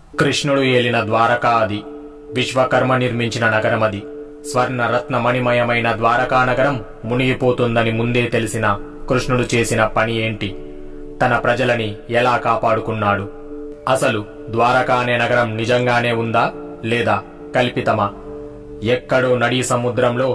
కృష్ణుడు ఏలిన ద్వారకా అది. విశ్వకర్మ నిర్మించిన నగరమది. స్వర్ణ రత్న మణిమయమైన ద్వారకా నగరం మునిగిపోతుందని ముందే తెలిసిన కృష్ణుడు చేసిన పని ఏంటి? తన ప్రజలని ఎలా కాపాడుకున్నాడు? అసలు ద్వారకా అనే నగరం నిజంగానే ఉందా లేదా కల్పితమా? ఎక్కడో నడీ సముద్రంలో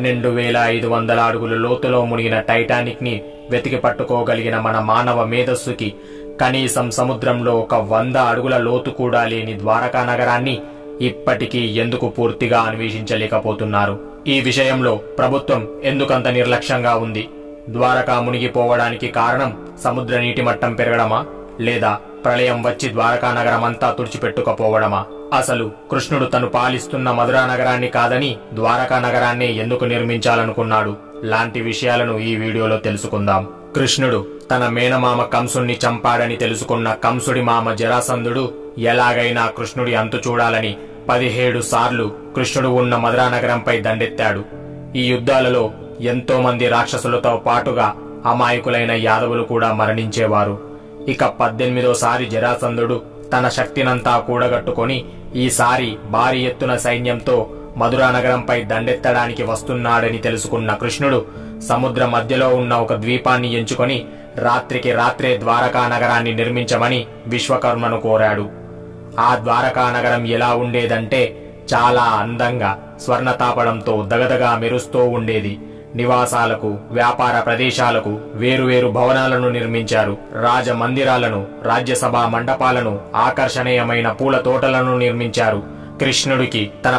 12,500 అడుగుల లోతులో మునిగిన టైటానిక్ ని వెతికి పట్టుకోగలిగిన మన మానవ మేధస్సుకి కనీసం సముద్రంలో ఒక 100 అడుగుల లోతు కూడా లేని ద్వారకా నగరాన్ని ఇప్పటికీ ఎందుకు పూర్తిగా అన్వేషించలేకపోతున్నారు? ఈ విషయంలో ప్రభుత్వం ఎందుకంత నిర్లక్ష్యంగా ఉంది? ద్వారకా మునిగిపోవడానికి కారణం సముద్ర నీటి మట్టం పెరగడమా లేదా ప్రళయం వచ్చి ద్వారకా నగరమంతా తుడిచిపెట్టుకపోవడమా? అసలు కృష్ణుడు తను పాలిస్తున్న మధురా నగరాన్ని కాదని ద్వారకా నగరాన్ని ఎందుకు నిర్మించాలనుకున్నాడు లాంటి విషయాలను ఈ వీడియోలో తెలుసుకుందాం. కృష్ణుడు తన మేనమామ కంసుణ్ణి చంపాడని తెలుసుకున్న కంసుడి మామ జరాసంధుడు ఎలాగైనా కృష్ణుడి అంతు చూడాలని 17 సార్లు కృష్ణుడు ఉన్న మధురా నగరంపై దండెత్తాడు. ఈ యుద్ధాలలో ఎంతో మంది రాక్షసులతో పాటుగా అమాయకులైన యాదవులు కూడా మరణించేవారు. ఇక 18వ జరాసంధుడు తన శక్తినంతా కూడగట్టుకొని ఈసారి భారీ ఎత్తున సైన్యంతో మధురా నగరంపై దండెత్తడానికి వస్తున్నాడని తెలుసుకున్న కృష్ణుడు సముద్ర మధ్యలో ఉన్న ఒక ద్వీపాన్ని ఎంచుకొని రాత్రికి రాత్రే ద్వారకా నగరాన్ని నిర్మించమని విశ్వకర్మను కోరాడు. ఆ ద్వారకా నగరం ఎలా ఉండేదంటే చాలా అందంగా స్వర్ణతాపడంతో దగదగా మెరుస్తూ ఉండేది. నివాసాలకు, వ్యాపార ప్రదేశాలకు వేరువేరు భవనాలను నిర్మించారు. రాజమందిరాలను, రాజ్యసభ మండపాలను, ఆకర్షణీయమైన పూల తోటలను నిర్మించారు. కృష్ణుడికి తన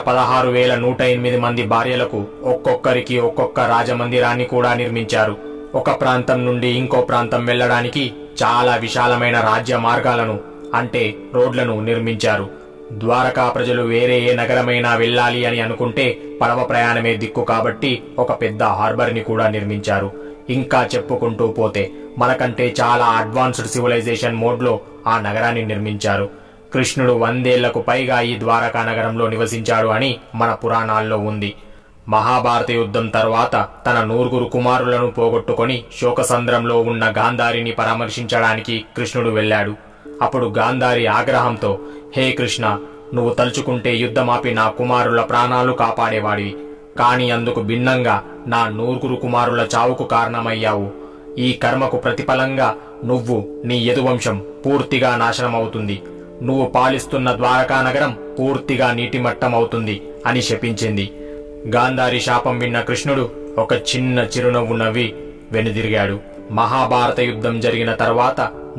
16,108 మంది భార్యలకు ఒక్కొక్కరికి ఒక్కొక్క రాజమందిరాన్ని కూడా నిర్మించారు. ఒక ప్రాంతం నుండి ఇంకో ప్రాంతం వెళ్లడానికి చాలా విశాలమైన రాజ్య మార్గాలను అంటే రోడ్లను నిర్మించారు. ద్వారకా ప్రజలు వేరే ఏ నగరమైనా వెళ్లాలి అని అనుకుంటే పడవ ప్రయాణమే దిక్కు కాబట్టి ఒక పెద్ద హార్బర్ ని కూడా నిర్మించారు. ఇంకా చెప్పుకుంటూ పోతే మనకంటే చాలా అడ్వాన్స్డ్ సివిలైజేషన్ మోడ్ లో ఆ నగరాన్ని నిర్మించారు. కృష్ణుడు 100 ఏళ్లకు పైగా ఈ ద్వారకా నగరంలో నివసించాడు అని మన పురాణాల్లో ఉంది. మహాభారత యుద్ధం తర్వాత తన 9 కుమారులను పోగొట్టుకుని శోకసంద్రంలో ఉన్న గాంధారిని పరామర్శించడానికి కృష్ణుడు వెళ్లాడు. అప్పుడు గాంధారి ఆగ్రహంతో, హే కృష్ణ, నువ్వు తలుచుకుంటే యుద్ధమాపి నా కుమారుల ప్రాణాలు కాపాడేవాడివి. కాని అందుకు భిన్నంగా నా 9 కుమారుల చావుకు కారణమయ్యావు. ఈ కర్మకు ప్రతిఫలంగా నువ్వు, నీ యదువంశం పూర్తిగా నాశనమవుతుంది. నువ్వు పాలిస్తున్న ద్వారకా నగరం పూర్తిగా నీటిమట్టం అవుతుంది అని శపించింది. గాంధారి శాపం విన్న కృష్ణుడు ఒక చిన్న చిరునవ్వు నవ్వి వెనుదిరిగాడు. మహాభారత యుద్ధం జరిగిన తర్వాత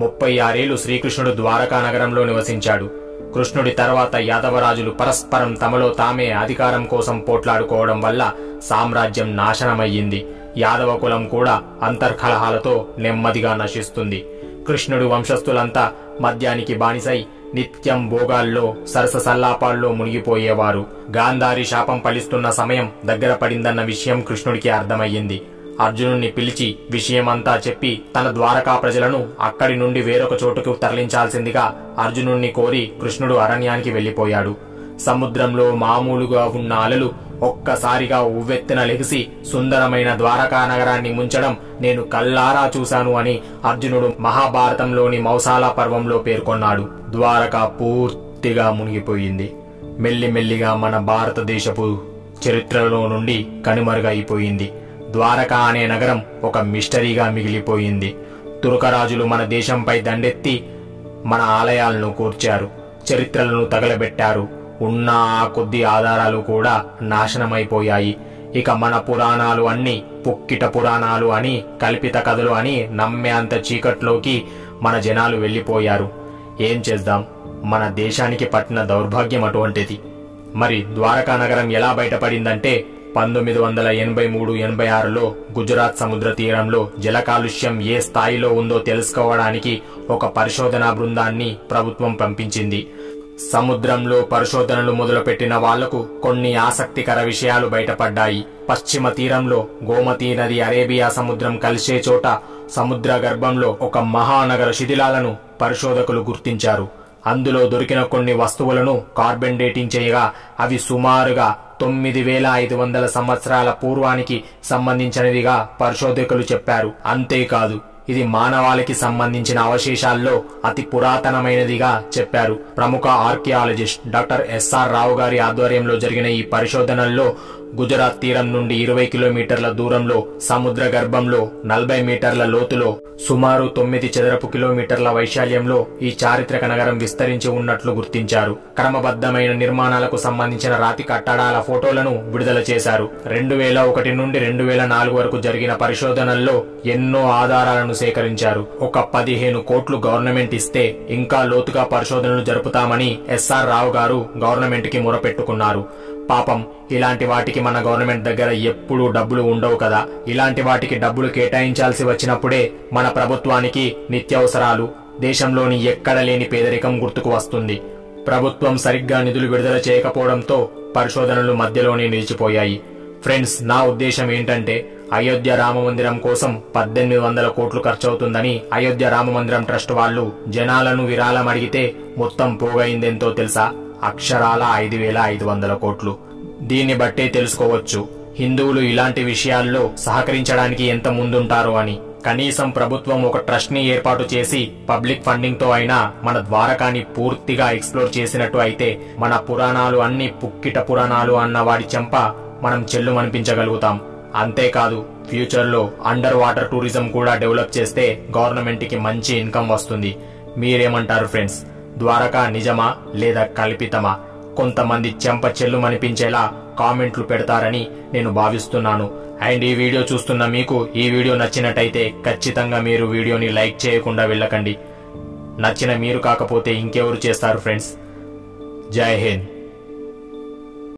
36 ఏళ్లు శ్రీకృష్ణుడు ద్వారకా నగరంలో నివసించాడు. కృష్ణుడి తర్వాత యాదవరాజులు పరస్పరం తమలో తామే అధికారం కోసం పోట్లాడుకోవడం వల్ల సామ్రాజ్యం నాశనమయ్యింది. యాదవ కులం కూడా అంతర్కలహాలతో నెమ్మదిగా నశిస్తుంది. కృష్ణుడు వంశస్థులంతా మద్యానికి బానిసై నిత్యం భోగాల్లో, సరస సల్లాపాల్లో మునిగిపోయేవారు. గాంధారి శాపం ఫలిస్తున్న సమయం దగ్గర పడిందన్న విషయం కృష్ణుడికి అర్థమయ్యింది. అర్జునుణ్ణి పిలిచి విషయమంతా చెప్పి తన ద్వారకా ప్రజలను అక్కడి నుండి వేరొక చోటుకు తరలించాల్సిందిగా అర్జునుణ్ణి కోరి కృష్ణుడు అరణ్యానికి వెళ్లిపోయాడు. సముద్రంలో మామూలుగా ఉన్న అలలు ఒక్కసారిగా ఉవ్వెత్తున లెగిసి సుందరమైన ద్వారకా నగరాన్ని ముంచడం నేను కల్లారా చూశాను అని అర్జునుడు మహాభారతంలోని మౌసాల పర్వంలో పేర్కొన్నాడు. ద్వారకా పూర్తిగా మునిగిపోయింది. మెల్లిమెల్లిగా మన భారతదేశపు చరిత్రలో నుండి కనుమరుగైపోయింది. ద్వారకా అనే నగరం ఒక మిస్టరీగా మిగిలిపోయింది. తురకరాజులు మన దేశంపై దండెత్తి మన ఆలయాలను కూర్చారు, చరిత్రలను తగలబెట్టారు. ఉన్న ఆ కొద్ది ఆధారాలు కూడా నాశనమైపోయాయి. ఇక మన పురాణాలు అన్ని పుక్కిట పురాణాలు అని, కల్పిత కథలు అని నమ్మే అంత చీకట్లోకి మన జనాలు వెళ్లిపోయారు. ఏం చేద్దాం, మన దేశానికి పట్టిన దౌర్భాగ్యం అటువంటిది. మరి ద్వారకా నగరం ఎలా బయటపడిందంటే 1983-86లో గుజరాత్ సముద్ర తీరంలో జల కాలుష్యం ఏ స్థాయిలో ఉందో తెలుసుకోవడానికి ఒక పరిశోధనా బృందాన్ని ప్రభుత్వం పంపించింది. సముద్రంలో పరిశోధనలు మొదలుపెట్టిన వాళ్లకు కొన్ని ఆసక్తికర విషయాలు బయటపడ్డాయి. పశ్చిమ తీరంలో గోమతీ నది అరేబియా సముద్రం కలిసే చోట సముద్ర గర్భంలో ఒక మహానగర శిథిలాలను పరిశోధకులు గుర్తించారు. అందులో దొరికిన కొన్ని వస్తువులను కార్బన్ డేటింగ్ చేయగా అవి సుమారుగా 9,500 సంవత్సరాల పూర్వానికి సంబంధించినవిగా పరిశోధకులు చెప్పారు. అంతేకాదు ఇది మానవాళికి సంబంధించిన అవశేషాల్లో అతి పురాతనమైనదిగా చెప్పారు. ప్రముఖ ఆర్కియాలజిస్ట్ డాక్టర్ ఎస్ఆర్ రావు గారి ఆధ్వర్యంలో జరిగిన ఈ పరిశోధనల్లో గుజరాత్ తీరం నుండి 20 కిలోమీటర్ల దూరంలో సముద్ర గర్భంలో 40 మీటర్ల లోతులో సుమారు 9 చదరపు కిలోమీటర్ల వైశాల్యంలో ఈ చారిత్రక నగరం విస్తరించి ఉన్నట్లు గుర్తించారు. క్రమబద్ధమైన నిర్మాణాలకు సంబంధించిన రాతి కట్టడాల ఫోటోలను విడుదల చేశారు. 2001 నుండి 2004 వరకు జరిగిన పరిశోధనల్లో ఎన్నో ఆధారాలను సేకరించారు. ఒక 15 కోట్లు గవర్నమెంట్ ఇస్తే ఇంకా లోతుగా పరిశోధనలు జరుపుతామని ఎస్ఆర్ రావు గారు గవర్నమెంట్ కి మొరపెట్టుకున్నారు. పాపం ఇలాంటి వాటికి మన గవర్నమెంట్ దగ్గర ఎప్పుడూ డబ్బులు ఉండవు కదా. ఇలాంటి వాటికి డబ్బులు కేటాయించాల్సి వచ్చినప్పుడే మన ప్రభుత్వానికి నిత్యావసరాలు, దేశంలోని ఎక్కడ లేని పేదరికం గుర్తుకు వస్తుంది. ప్రభుత్వం సరిగ్గా నిధులు విడుదల చేయకపోవడంతో పరిశోధనలు మధ్యలోనే నిలిచిపోయాయి. ఫ్రెండ్స్, నా ఉద్దేశం ఏంటంటే అయోధ్య రామమందిరం కోసం 1800 కోట్లు ఖర్చవుతుందని అయోధ్య రామమందిరం ట్రస్ట్ వాళ్ళు జనాలను విరాళం అడిగితే మొత్తం పోగైందెంతో తెలుసా? అక్షరాల 5500 కోట్లు. దీన్ని బట్టే తెలుసుకోవచ్చు హిందువులు ఇలాంటి విషయాల్లో సహకరించడానికి ఎంత ముందుంటారో అని. కనీసం ప్రభుత్వం ఒక ట్రస్ట్ ని ఏర్పాటు చేసి పబ్లిక్ ఫండింగ్ తో అయినా మన ద్వారకాని పూర్తిగా ఎక్స్ప్లోర్ చేసినట్టు అయితే మన పురాణాలు అన్ని పుక్కిట పురాణాలు అన్న వాడి చెంప మనం చెల్లుమనిపించగలుగుతాం. అంతేకాదు ఫ్యూచర్ లో అండర్ వాటర్ టూరిజం కూడా డెవలప్ చేస్తే గవర్నమెంట్ కి మంచి ఇన్కమ్ వస్తుంది. మీరేమంటారు ఫ్రెండ్స్? ద్వారకా నిజమా లేదా కల్పితమా? కొంతమంది చెంప చెల్లుమనిపించేలా కామెంట్లు పెడతారని నేను భావిస్తున్నాను. అండ్ ఈ వీడియో చూస్తున్న మీకు ఈ వీడియో నచ్చినట్టయితే ఖచ్చితంగా మీరు వీడియోని లైక్ చేయకుండా వెళ్ళకండి. నచ్చిన మీరు కాకపోతే ఇంకెవరు చేస్తారు ఫ్రెండ్స్? జై హింద్.